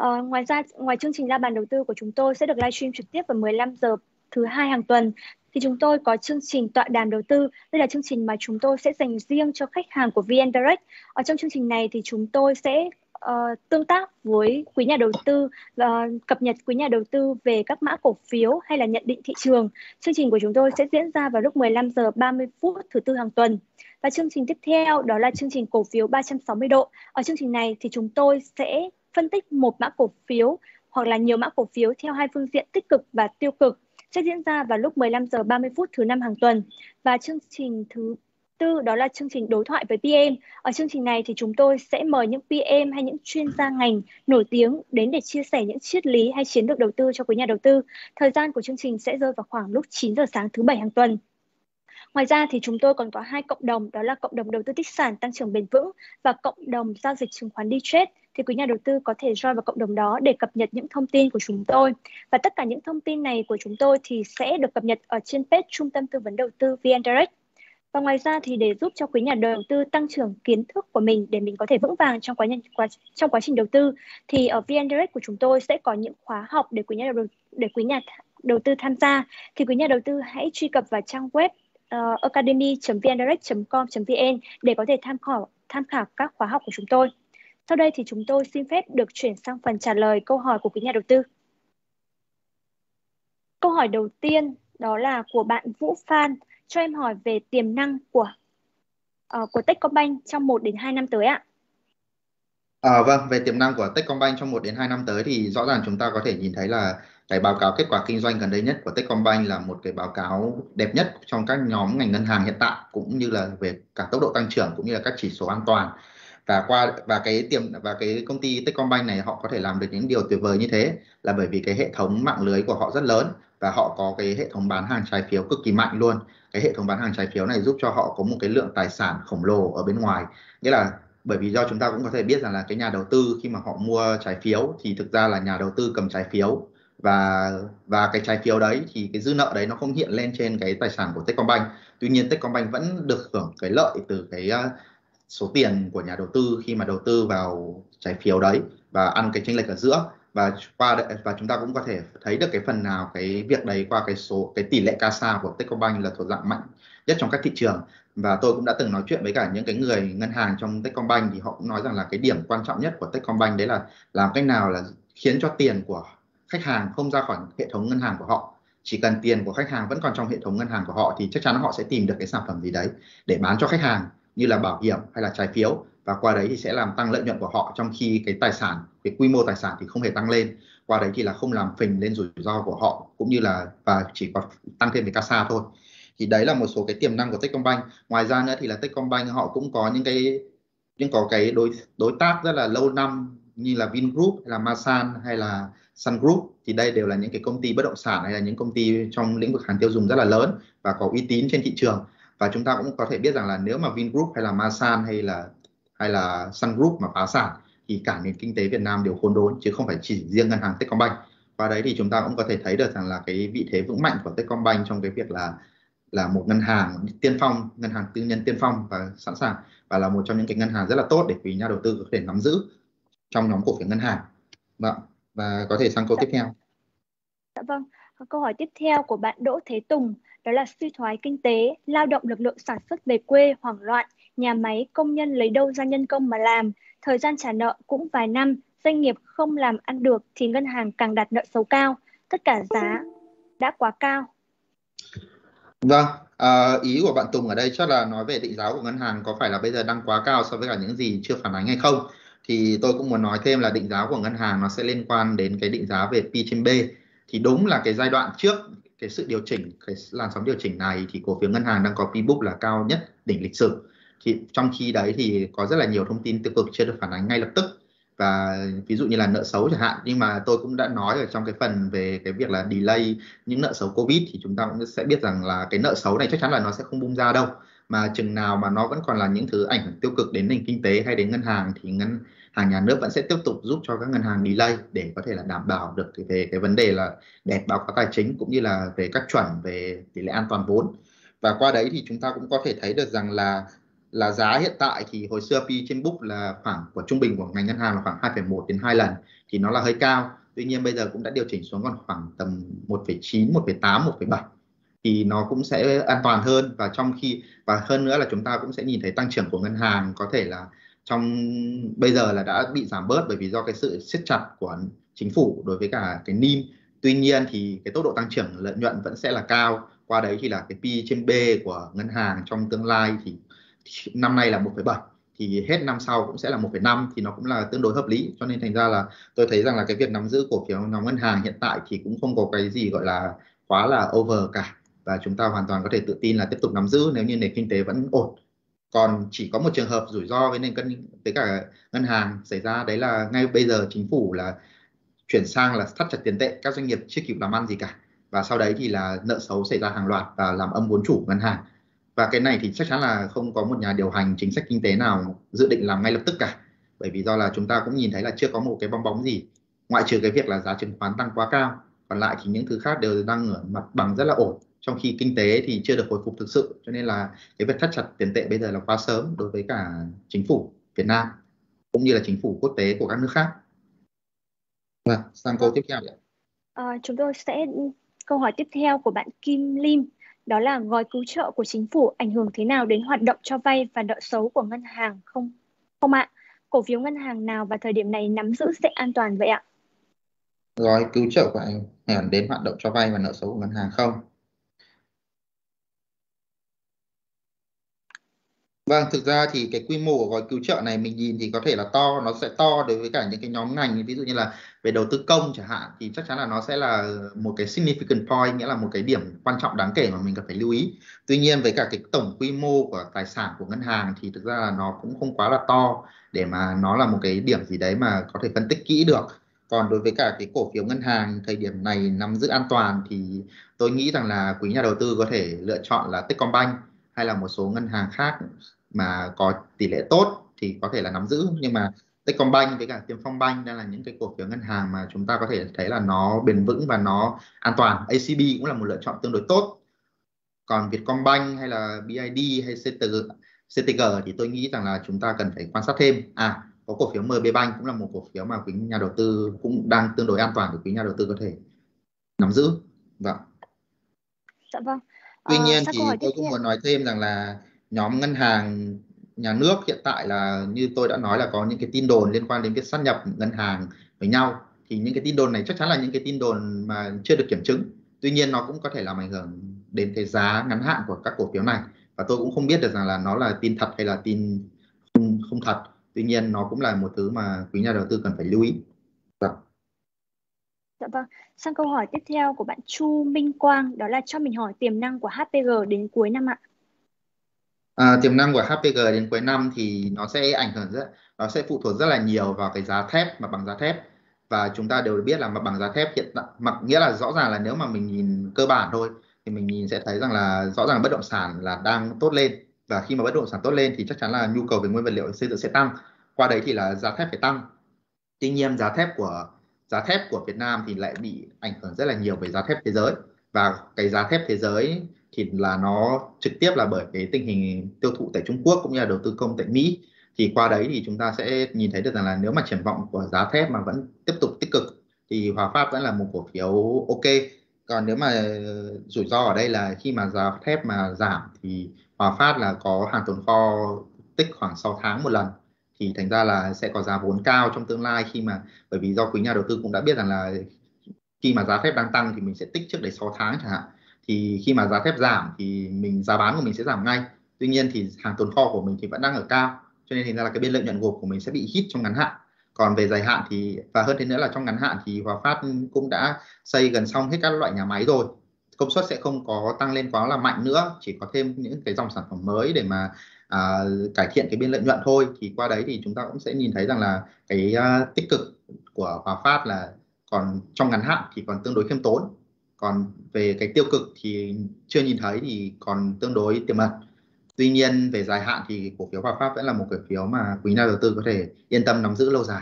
Ngoài chương trình La Bàn Đầu Tư của chúng tôi sẽ được livestream trực tiếp vào 15 giờ thứ hai hàng tuần, thì chúng tôi có chương trình tọa đàm đầu tư. Đây là chương trình mà chúng tôi sẽ dành riêng cho khách hàng của VN Direct. Ở trong chương trình này thì chúng tôi sẽ tương tác với quý nhà đầu tư và cập nhật quý nhà đầu tư về các mã cổ phiếu hay là nhận định thị trường. Chương trình của chúng tôi sẽ diễn ra vào lúc 15 giờ 30 phút thứ tư hàng tuần. Và chương trình tiếp theo đó là chương trình cổ phiếu 360 độ. Ở chương trình này thì chúng tôi sẽ phân tích một mã cổ phiếu hoặc là nhiều mã cổ phiếu theo hai phương diện tích cực và tiêu cực, sẽ diễn ra vào lúc 15 giờ 30 phút thứ năm hàng tuần. Và chương trình thứ tư đó là chương trình đối thoại với PM. Ở chương trình này thì chúng tôi sẽ mời những PM hay những chuyên gia ngành nổi tiếng đến để chia sẻ những triết lý hay chiến lược đầu tư cho quý nhà đầu tư. Thời gian của chương trình sẽ rơi vào khoảng lúc 9 giờ sáng thứ bảy hàng tuần. Ngoài ra thì chúng tôi còn có hai cộng đồng, đó là cộng đồng đầu tư tích sản tăng trưởng bền vững và cộng đồng giao dịch chứng khoán D-Trade. Thì quý nhà đầu tư có thể join vào cộng đồng đó để cập nhật những thông tin của chúng tôi. Và tất cả những thông tin này của chúng tôi thì sẽ được cập nhật ở trên page Trung tâm Tư vấn Đầu tư VN Direct. Và ngoài ra thì để giúp cho quý nhà đầu tư tăng trưởng kiến thức của mình để mình có thể vững vàng trong quá trình đầu tư, thì ở VN Direct của chúng tôi sẽ có những khóa học để quý nhà đầu tư tham gia. Thì quý nhà đầu tư hãy truy cập vào trang web academy.vndirect.com.vn để có thể tham khảo các khóa học của chúng tôi. Sau đây thì chúng tôi xin phép được chuyển sang phần trả lời câu hỏi của quý nhà đầu tư. Câu hỏi đầu tiên đó là của bạn Vũ Phan, cho em hỏi về tiềm năng của Techcombank trong 1 đến 2 năm tới ạ. Vâng, về tiềm năng của Techcombank trong 1 đến 2 năm tới thì rõ ràng chúng ta có thể nhìn thấy là cái báo cáo kết quả kinh doanh gần đây nhất của Techcombank là một cái báo cáo đẹp nhất trong các nhóm ngành ngân hàng hiện tại, cũng như là về cả tốc độ tăng trưởng cũng như là các chỉ số an toàn. Và cái công ty Techcombank này họ có thể làm được những điều tuyệt vời như thế là bởi vì cái hệ thống mạng lưới của họ rất lớn, và họ có cái hệ thống bán hàng trái phiếu cực kỳ mạnh luôn. Cái hệ thống bán hàng trái phiếu này giúp cho họ có một cái lượng tài sản khổng lồ ở bên ngoài, nghĩa là bởi vì do chúng ta cũng có thể biết rằng là cái nhà đầu tư khi mà họ mua trái phiếu thì thực ra là nhà đầu tư cầm trái phiếu, và cái trái phiếu đấy thì cái dư nợ đấy nó không hiện lên trên cái tài sản của Techcombank. Tuy nhiên Techcombank vẫn được hưởng cái lợi từ cái số tiền của nhà đầu tư khi mà đầu tư vào trái phiếu đấy và ăn cái chênh lệch ở giữa. Và chúng ta cũng có thể thấy được cái phần nào cái việc đấy qua cái tỷ lệ CASA của Techcombank là thuộc dạng mạnh nhất trong các thị trường. Và tôi cũng đã từng nói chuyện với cả những cái người ngân hàng trong Techcombank, thì họ cũng nói rằng là cái điểm quan trọng nhất của Techcombank đấy là làm cách nào là khiến cho tiền của khách hàng không ra khỏi hệ thống ngân hàng của họ. Chỉ cần tiền của khách hàng vẫn còn trong hệ thống ngân hàng của họ thì chắc chắn họ sẽ tìm được cái sản phẩm gì đấy để bán cho khách hàng, như là bảo hiểm hay là trái phiếu, và qua đấy thì sẽ làm tăng lợi nhuận của họ, trong khi cái tài sản, cái quy mô tài sản thì không hề tăng lên. Qua đấy thì là không làm phình lên rủi ro của họ, cũng như là và chỉ có tăng thêm về CASA thôi. Thì đấy là một số cái tiềm năng của Techcombank. Ngoài ra nữa thì là Techcombank họ cũng có những cái đối tác rất là lâu năm như là Vingroup hay là Masan hay là Sun Group. Thì đây đều là những cái công ty bất động sản hay là những công ty trong lĩnh vực hàng tiêu dùng rất là lớn và có uy tín trên thị trường. Và chúng ta cũng có thể biết rằng là nếu mà Vingroup hay là Masan hay là Sun Group mà phá sản thì cả nền kinh tế Việt Nam đều khốn đốn, chứ không phải chỉ riêng ngân hàng Techcombank. Qua đấy thì chúng ta cũng có thể thấy được rằng là cái vị thế vững mạnh của Techcombank trong cái việc là một ngân hàng tiên phong, ngân hàng tư nhân tiên phong và sẵn sàng, và là một trong những cái ngân hàng rất là tốt để quý nhà đầu tư có thể nắm giữ trong nhóm cổ phiếu ngân hàng. Vâng, và có thể sang câu tiếp theo. Dạ vâng. Câu hỏi tiếp theo của bạn Đỗ Thế Tùng đó là suy thoái kinh tế, lao động lực lượng sản xuất về quê hoảng loạn, nhà máy công nhân lấy đâu ra nhân công mà làm, thời gian trả nợ cũng vài năm, doanh nghiệp không làm ăn được thì ngân hàng càng đặt nợ xấu cao, tất cả giá đã quá cao. Vâng, ý của bạn Tùng ở đây chắc là nói về định giá của ngân hàng có phải là bây giờ đang quá cao so với cả những gì chưa phản ánh hay không. Thì tôi cũng muốn nói thêm là định giá của ngân hàng nó sẽ liên quan đến cái định giá về P trên B. Thì đúng là cái giai đoạn trước cái sự điều chỉnh, cái làn sóng điều chỉnh này thì cổ phiếu ngân hàng đang có P book là cao nhất đỉnh lịch sử. Thì trong khi đấy thì có rất là nhiều thông tin tiêu cực chưa được phản ánh ngay lập tức, và ví dụ như là nợ xấu chẳng hạn. Nhưng mà tôi cũng đã nói ở trong cái phần về cái việc là delay những nợ xấu Covid, thì chúng ta cũng sẽ biết rằng là cái nợ xấu này chắc chắn là nó sẽ không bung ra đâu, mà chừng nào mà nó vẫn còn là những thứ ảnh hưởng tiêu cực đến nền kinh tế hay đến ngân hàng thì ngân hàng nhà nước vẫn sẽ tiếp tục giúp cho các ngân hàng delay để có thể là đảm bảo được về cái vấn đề là đẹp báo cáo tài chính, cũng như là về các chuẩn về tỷ lệ an toàn vốn. Và qua đấy thì chúng ta cũng có thể thấy được rằng là giá hiện tại thì hồi xưa P trên book là khoảng của trung bình của ngành ngân hàng là khoảng 2,1 đến 2 lần, thì nó là hơi cao. Tuy nhiên bây giờ cũng đã điều chỉnh xuống còn khoảng tầm 1,9, 1,8, 1,7, thì nó cũng sẽ an toàn hơn. Và trong khi và hơn nữa là chúng ta cũng sẽ nhìn thấy tăng trưởng của ngân hàng có thể là trong bây giờ là đã bị giảm bớt bởi vì do cái sự siết chặt của chính phủ đối với cả cái NIM. Tuy nhiên thì cái tốc độ tăng trưởng lợi nhuận vẫn sẽ là cao. Qua đấy thì là cái P trên B của ngân hàng trong tương lai thì năm nay là 1,7, thì hết năm sau cũng sẽ là 1,5, thì nó cũng là tương đối hợp lý. Cho nên thành ra là tôi thấy rằng là cái việc nắm giữ cổ phiếu nhóm ngân hàng hiện tại thì cũng không có cái gì gọi là quá là over cả, và chúng ta hoàn toàn có thể tự tin là tiếp tục nắm giữ nếu như nền kinh tế vẫn ổn. Còn chỉ có một trường hợp rủi ro với cả ngân hàng xảy ra, đấy là ngay bây giờ chính phủ là chuyển sang là thắt chặt tiền tệ, các doanh nghiệp chưa kịp làm ăn gì cả, và sau đấy thì là nợ xấu xảy ra hàng loạt và làm âm vốn chủ ngân hàng. Và cái này thì chắc chắn là không có một nhà điều hành chính sách kinh tế nào dự định làm ngay lập tức cả, bởi vì do là chúng ta cũng nhìn thấy là chưa có một cái bong bóng gì, ngoại trừ cái việc là giá chứng khoán tăng quá cao. Còn lại thì những thứ khác đều đang ở mặt bằng rất là ổn, trong khi kinh tế thì chưa được hồi phục thực sự. Cho nên là cái việc thắt chặt tiền tệ bây giờ là quá sớm đối với cả chính phủ Việt Nam cũng như là chính phủ quốc tế của các nước khác. Vâng, sang câu tiếp theo ạ. Chúng tôi sẽ câu hỏi tiếp theo của bạn Kim Lim, đó là gói cứu trợ của chính phủ ảnh hưởng thế nào đến hoạt động cho vay và nợ xấu của ngân hàng không ạ? Cổ phiếu ngân hàng nào vào thời điểm này nắm giữ sẽ an toàn vậy ạ? Gói cứu trợ của ảnh hưởng đến hoạt động cho vay và nợ xấu của ngân hàng không? Vâng, thực ra thì cái quy mô của gói cứu trợ này mình nhìn thì có thể là to, nó sẽ to đối với cả những cái nhóm ngành ví dụ như là về đầu tư công chẳng hạn, thì chắc chắn là nó sẽ là một cái significant point, nghĩa là một cái điểm quan trọng đáng kể mà mình cần phải lưu ý. Tuy nhiên với cả cái tổng quy mô của tài sản của ngân hàng thì thực ra là nó cũng không quá là to để mà nó là một cái điểm gì đấy mà có thể phân tích kỹ được. Còn đối với cả cái cổ phiếu ngân hàng thời điểm này nắm giữ an toàn thì tôi nghĩ rằng là quý nhà đầu tư có thể lựa chọn là Techcombank hay là một số ngân hàng khác mà có tỷ lệ tốt thì có thể là nắm giữ. Nhưng mà Techcombank với cả Tiên Phong Bank đang là những cái cổ phiếu ngân hàng mà chúng ta có thể thấy là nó bền vững và nó an toàn. ACB cũng là một lựa chọn tương đối tốt. Còn Vietcombank hay là BID hay CTG thì tôi nghĩ rằng là chúng ta cần phải quan sát thêm. Có cổ phiếu MB Bank cũng là một cổ phiếu mà quý nhà đầu tư cũng đang tương đối an toàn để quý nhà đầu tư có thể nắm giữ. Vâng. Dạ vâng. Tuy nhiên Sang câu thì hỏi tiếp tôi cũng theo. muốn nói thêm rằng là nhóm ngân hàng nhà nước hiện tại là như tôi đã nói là có những cái tin đồn liên quan đến việc sát nhập ngân hàng với nhau. Thì những cái tin đồn này chắc chắn là những cái tin đồn mà chưa được kiểm chứng. Tuy nhiên nó cũng có thể làm ảnh hưởng đến cái giá ngắn hạn của các cổ phiếu này. và tôi cũng không biết được rằng là nó là tin thật hay là tin không thật. Tuy nhiên nó cũng là một thứ mà quý nhà đầu tư cần phải lưu ý. Dạ. Dạ vâng. Sang câu hỏi tiếp theo của bạn Chu Minh Quang, đó là cho mình hỏi tiềm năng của HPG đến cuối năm ạ. Tiềm năng của HPG đến cuối năm thì nó sẽ phụ thuộc rất là nhiều vào cái giá thép, mặt bằng giá thép, và chúng ta đều biết là mặt bằng giá thép hiện tại nghĩa là rõ ràng là nếu mà mình nhìn cơ bản thôi thì mình nhìn sẽ thấy rằng là rõ ràng bất động sản là đang tốt lên, và khi mà bất động sản tốt lên thì chắc chắn là nhu cầu về nguyên vật liệu xây dựng sẽ tăng, qua đấy thì là giá thép phải tăng. Tuy nhiên giá thép của Việt Nam thì lại bị ảnh hưởng rất là nhiều bởi giá thép thế giới, và cái giá thép thế giới thì là nó trực tiếp là bởi cái tình hình tiêu thụ tại Trung Quốc cũng như là đầu tư công tại Mỹ. Thì qua đấy thì chúng ta sẽ nhìn thấy được rằng là nếu mà triển vọng của giá thép mà vẫn tiếp tục tích cực thì Hòa Phát vẫn là một cổ phiếu ok. Còn nếu mà rủi ro ở đây là khi mà giá thép mà giảm thì Hòa Phát là có hàng tồn kho tích khoảng 6 tháng một lần, thì thành ra là sẽ có giá vốn cao trong tương lai, bởi vì do quý nhà đầu tư cũng đã biết rằng là khi mà giá thép đang tăng thì mình sẽ tích trước đấy 6 tháng chẳng hạn, thì khi mà giá thép giảm thì giá bán của mình sẽ giảm ngay. Tuy nhiên thì hàng tồn kho của mình thì vẫn đang ở cao, cho nên thành ra là cái biên lợi nhuận gộp của mình sẽ bị hit trong ngắn hạn. Còn về dài hạn thì, và hơn thế nữa là trong ngắn hạn thì Hòa Phát cũng đã xây gần xong hết các loại nhà máy rồi, công suất sẽ không có tăng lên quá là mạnh nữa, chỉ có thêm những cái dòng sản phẩm mới để mà cải thiện cái biên lợi nhuận thôi. Thì qua đấy thì chúng ta cũng sẽ nhìn thấy rằng là cái tích cực của Hòa Phát là còn trong ngắn hạn thì còn tương đối khiêm tốn, còn về cái tiêu cực thì chưa nhìn thấy thì còn tương đối tiềm ẩn. Tuy nhiên về dài hạn thì cổ phiếu Hòa Phát vẫn là một cổ phiếu mà quý nhà đầu tư có thể yên tâm nắm giữ lâu dài.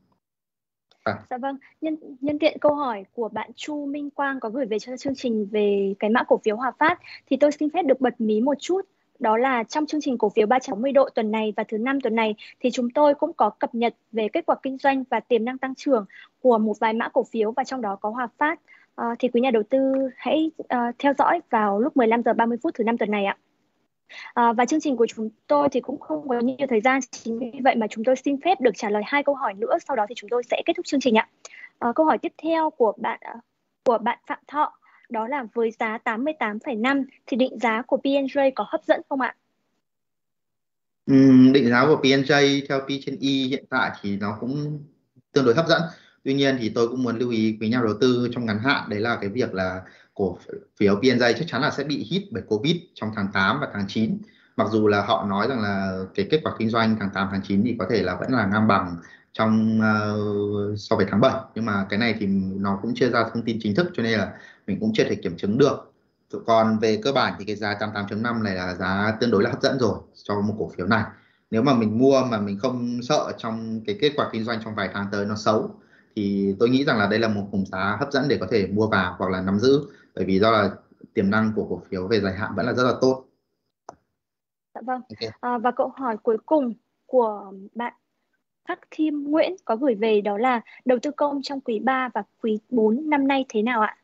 Dạ vâng, nhân tiện câu hỏi của bạn Chu Minh Quang có gửi về cho chương trình về cái mã cổ phiếu Hòa Phát, thì tôi xin phép được bật mí một chút. Đó là trong chương trình cổ phiếu 360 độ tuần này và thứ 5 tuần này thì chúng tôi cũng có cập nhật về kết quả kinh doanh và tiềm năng tăng trưởng của một vài mã cổ phiếu, và trong đó có Hòa Phát. Thì quý nhà đầu tư hãy theo dõi vào lúc 15 giờ 30 phút thứ 5 tuần này ạ. Và chương trình của chúng tôi thì cũng không có nhiều thời gian, chính vì vậy mà chúng tôi xin phép được trả lời 2 câu hỏi nữa, sau đó thì chúng tôi sẽ kết thúc chương trình ạ. Câu hỏi tiếp theo của bạn Phạm Thọ, đó là với giá 88,5 thì định giá của P&J có hấp dẫn không ạ? Định giá của P&J theo P/E hiện tại thì nó cũng tương đối hấp dẫn. Tuy nhiên thì tôi cũng muốn lưu ý với nhà đầu tư trong ngắn hạn, đấy là cái việc là cổ phiếu P&J chắc chắn là sẽ bị hit bởi Covid trong tháng 8 và tháng 9. Mặc dù là họ nói rằng là cái kết quả kinh doanh tháng 8 tháng 9 thì có thể là vẫn là ngang bằng so với tháng 7, nhưng mà cái này thì nó cũng chưa ra thông tin chính thức, cho nên là mình cũng chưa thể kiểm chứng được. Còn về cơ bản thì cái giá 88.5 này là giá tương đối là hấp dẫn rồi cho một cổ phiếu này. Nếu mà mình mua mà mình không sợ trong cái kết quả kinh doanh trong vài tháng tới nó xấu, thì tôi nghĩ rằng là đây là một vùng giá hấp dẫn để có thể mua vào hoặc là nắm giữ, bởi vì do là tiềm năng của cổ phiếu về dài hạn vẫn là rất là tốt. Dạ vâng. Okay. Và câu hỏi cuối cùng của bạn Khắc Thiêm Nguyễn có gửi về, đó là đầu tư công trong quý 3 và quý 4 năm nay thế nào ạ?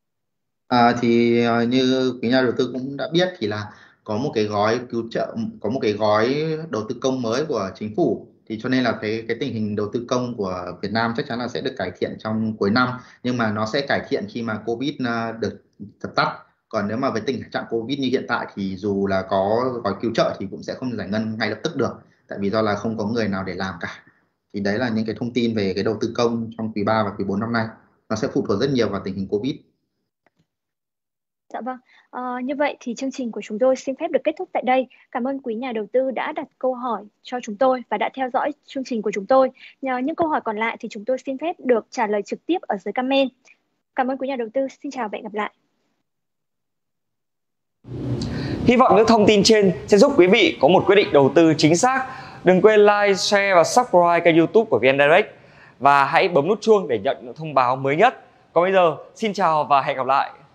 Như quý nhà đầu tư cũng đã biết thì là có một cái gói cứu trợ, có một cái gói đầu tư công mới của chính phủ, thì cho nên là cái tình hình đầu tư công của Việt Nam chắc chắn là sẽ được cải thiện trong cuối năm, nhưng mà nó sẽ cải thiện khi mà Covid được dập tắt. Còn nếu mà với tình trạng Covid như hiện tại thì dù là có gói cứu trợ thì cũng sẽ không giải ngân ngay lập tức được, tại vì do là không có người nào để làm cả. Thì đấy là những cái thông tin về cái đầu tư công trong quý 3 và quý 4 năm nay, nó sẽ phụ thuộc rất nhiều vào tình hình Covid. Dạ vâng, như vậy thì chương trình của chúng tôi xin phép được kết thúc tại đây. Cảm ơn quý nhà đầu tư đã đặt câu hỏi cho chúng tôi và đã theo dõi chương trình của chúng tôi. Nhờ những câu hỏi còn lại thì chúng tôi xin phép được trả lời trực tiếp ở dưới comment. Cảm ơn quý nhà đầu tư, xin chào và hẹn gặp lại. Hy vọng những thông tin trên sẽ giúp quý vị có một quyết định đầu tư chính xác. Đừng quên like, share và subscribe kênh YouTube của VN Direct, và hãy bấm nút chuông để nhận những thông báo mới nhất. Còn bây giờ, xin chào và hẹn gặp lại.